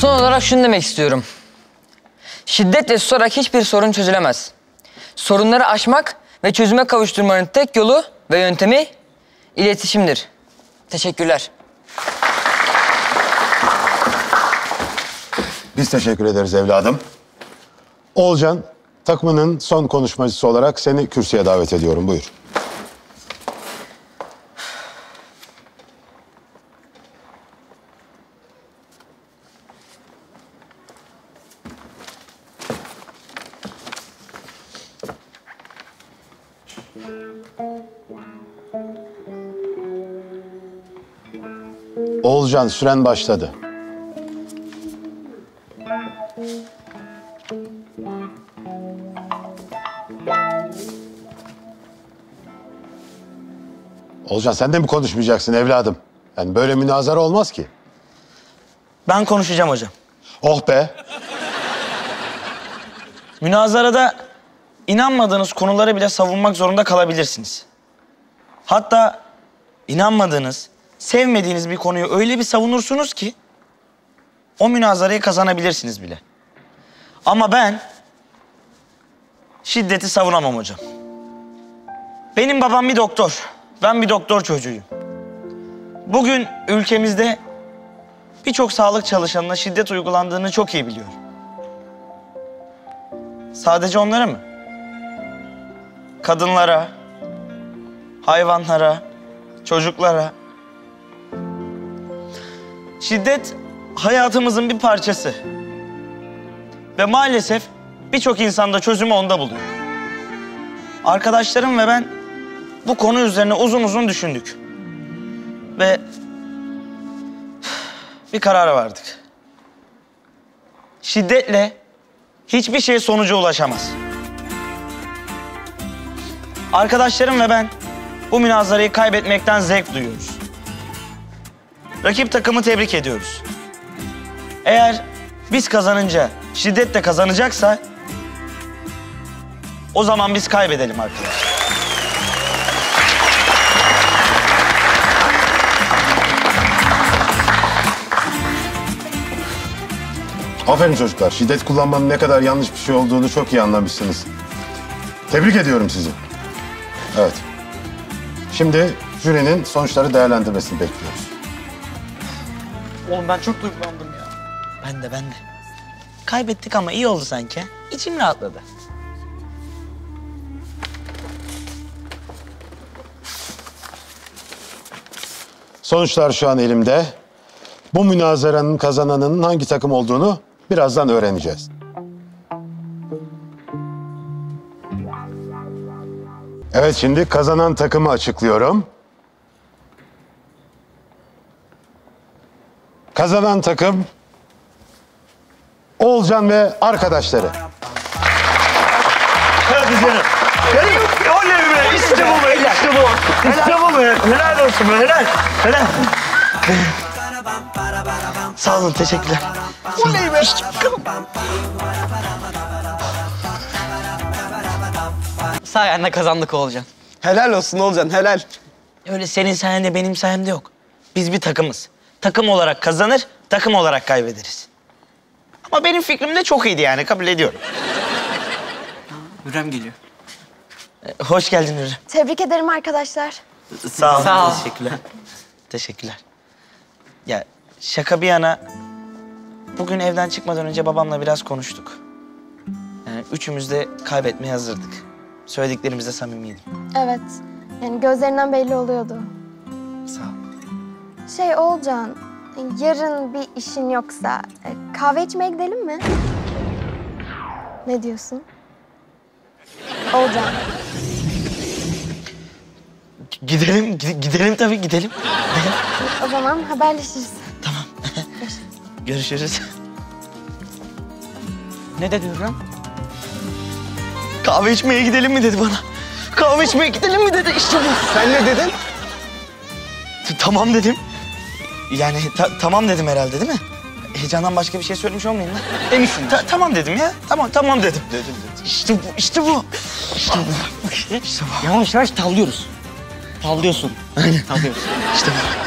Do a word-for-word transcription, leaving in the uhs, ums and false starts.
Son olarak şunu demek istiyorum. Şiddetle susarak hiçbir sorun çözülemez. Sorunları aşmak ve çözüme kavuşturmanın tek yolu ve yöntemi iletişimdir. Teşekkürler. Biz teşekkür ederiz evladım. Oğulcan, takımının son konuşmacısı olarak seni kürsüye davet ediyorum. Buyur. Oğulcan, süren başladı. Oğulcan, sen de mi konuşmayacaksın evladım? Yani böyle münazara olmaz ki. Ben konuşacağım hocam. Oh be! Münazarada inanmadığınız konuları bile savunmak zorunda kalabilirsiniz. Hatta inanmadığınız, sevmediğiniz bir konuyu öyle bir savunursunuz ki o münazarayı kazanabilirsiniz bile. Ama ben şiddeti savunamam hocam. Benim babam bir doktor. Ben bir doktor çocuğuyum. Bugün ülkemizde birçok sağlık çalışanına şiddet uygulandığını çok iyi biliyorum. Sadece onlara mı? Kadınlara, hayvanlara, çocuklara. Şiddet hayatımızın bir parçası. Ve maalesef birçok insan da çözümü onda buluyor. Arkadaşlarım ve ben bu konu üzerine uzun uzun düşündük. Ve bir karara vardık. Şiddetle hiçbir şey sonuca ulaşamaz. Arkadaşlarım ve ben bu münazarayı kaybetmekten zevk duyuyoruz. Rakip takımı tebrik ediyoruz. Eğer biz kazanınca şiddet de kazanacaksa o zaman biz kaybedelim arkadaşlar. Aferin çocuklar. Şiddet kullanmanın ne kadar yanlış bir şey olduğunu çok iyi anlamışsınız. Tebrik ediyorum sizi. Evet. Şimdi jürinin sonuçları değerlendirmesini bekliyoruz. Oğlum ben çok duygulandım ya. Ben de ben de. Kaybettik ama iyi oldu sanki. İçim rahatladı. Sonuçlar şu an elimde. Bu münazaranın kazananının hangi takım olduğunu birazdan öğreneceğiz. Evet, şimdi kazanan takımı açıklıyorum. Kazanan takım Oğulcan ve arkadaşları. Hadi canım. Oley be! İşte bu be! İşte bu! İşte bu be! Helal olsun be! Helal! Helal! Sağ olun, teşekkürler. Oley be! Sayende kazandık Oğulcan. Helal olsun Oğulcan, helal. Öyle senin sayende benim sayemde yok. Biz bir takımız. Takım olarak kazanır, takım olarak kaybederiz. Ama benim fikrim de çok iyiydi yani, kabul ediyorum. Hürrem geliyor. Ee, hoş geldin Hürrem. Tebrik ederim arkadaşlar. Sağ ol. Sağ ol. Teşekkürler. Teşekkürler. Ya şaka bir yana, bugün evden çıkmadan önce babamla biraz konuştuk. Yani üçümüz de kaybetmeye hazırdık. Söylediklerimizde samimiydim. Evet, yani gözlerinden belli oluyordu. Sağ ol. Şey Oğulcan, yarın bir işin yoksa e, kahve içmeye gidelim mi? Ne diyorsun? Oğulcan. Gidelim, gi- gidelim tabii, gidelim. O zaman haberleşiriz. Tamam. Görüşürüz. Ne dedi Hürrem? Kahve içmeye gidelim mi dedi bana. Kahve içmeye gidelim mi dedi, işte bu. Sen ne dedin? T- Tamam dedim. Yani ta- tamam dedim herhalde, değil mi? Heyecandan başka bir şey söylemiş olmayayım lan. Demişsin. Ta- tamam dedim ya. Tamam, tamam dedim. Dedim, dedim. İşte bu, işte bu. İşte bu. İşte bu. Yavaş yavaş tavlıyoruz. Tavlıyorsun. Aynen. Tavlıyorsun. İşte bu.